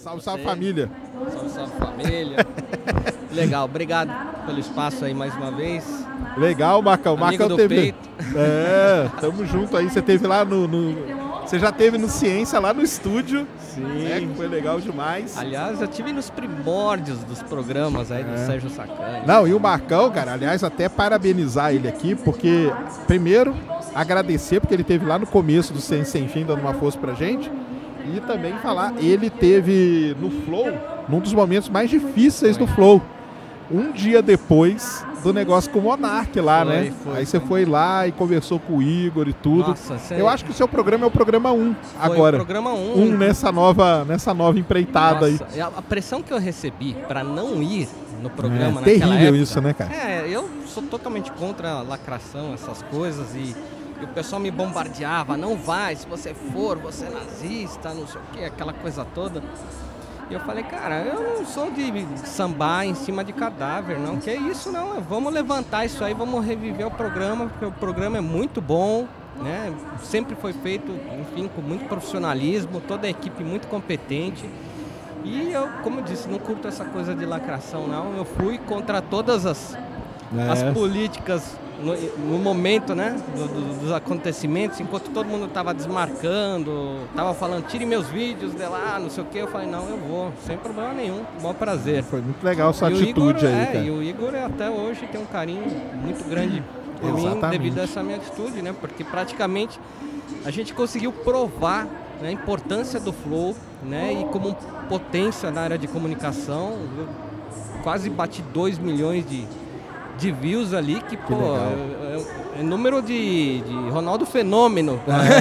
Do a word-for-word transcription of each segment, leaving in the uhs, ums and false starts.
Salve, salve família. Salve, salve família. Legal, obrigado pelo espaço aí mais uma vez. Legal, Marcão. Amigo Marcão do teve. peito. É, tamo junto aí. Você teve lá no, no... Você já teve no Ciência, lá no estúdio. Sim. Né, que foi legal demais. Aliás, eu tive nos primórdios dos programas aí do É. Sérgio Sacani. Não, e o Marcão, cara, aliás, até parabenizar ele aqui, porque, primeiro, agradecer, porque ele teve lá no começo do Ciência Sem Fim, dando uma força pra gente. E também falar, ele teve no Flow, num dos momentos mais difíceis do Flow. Um dia depois do negócio com o Monark lá, Foi, né? foi, Aí você foi. foi lá e conversou com o Igor e tudo. Nossa, cê- Eu acho que o seu programa é o programa um Foi agora. o programa um. Um nessa nova, nessa nova empreitada aí. Nossa, e a a pressão que eu recebi pra não ir no programa É naquela terrível época, isso, né, cara? É, eu sou totalmente contra a lacração, essas coisas, e, e o pessoal me bombardeava, não vai, se você for, você é nazista, não sei o que, aquela coisa toda. E eu falei, cara, eu não sou de sambar em cima de cadáver, não, que isso não, vamos levantar isso aí, vamos reviver o programa, porque o programa é muito bom, né? Sempre foi feito, enfim, com muito profissionalismo, toda a equipe muito competente. E eu, como eu disse, não curto essa coisa de lacração, não. Eu fui contra todas as, É. as políticas no, no momento, né, do- do- dos acontecimentos, enquanto todo mundo estava desmarcando, estava falando, tire meus vídeos de lá, não sei o que. Eu falei, não, eu vou, sem problema nenhum, bom prazer. Foi muito legal sua E o atitude Igor, aí, é, cara. E o Igor até hoje tem um carinho muito grande por mim Exatamente. devido a essa minha atitude, né? Porque praticamente a gente conseguiu provar, né, a importância do Flow, né? E como potência na área de comunicação, eu quase bati dois milhões de, de views ali, que, pô, legal. é, é- é número de, de Ronaldo Fenômeno.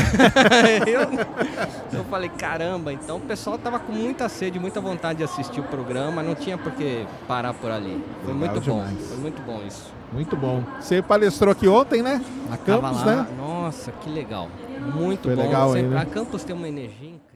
eu, eu falei, caramba, então o pessoal tava com muita sede, muita vontade de assistir o programa, não tinha por que parar por ali. Foi Legal muito bom, demais. foi muito bom isso. Muito bom. Você palestrou aqui ontem, né? Na Tava Campus, lá, né? nossa, que legal. Muito Foi bom. legal aí, Sempre- né? A Campus tem uma energia incrível.